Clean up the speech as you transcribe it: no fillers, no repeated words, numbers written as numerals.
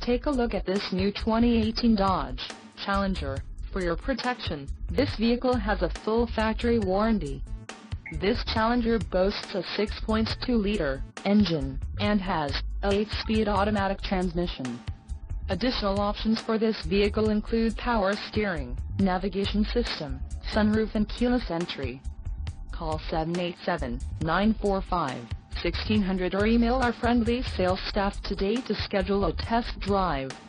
take a look at this new 2018 Dodge Challenger. For your protection, this vehicle has a full factory warranty. This Challenger boasts a 6.2-liter engine and has a 8-speed automatic transmission. Additional options for this vehicle include power steering, navigation system, sunroof and keyless entry. Call 787-945-1600 or email our friendly sales staff today to schedule a test drive.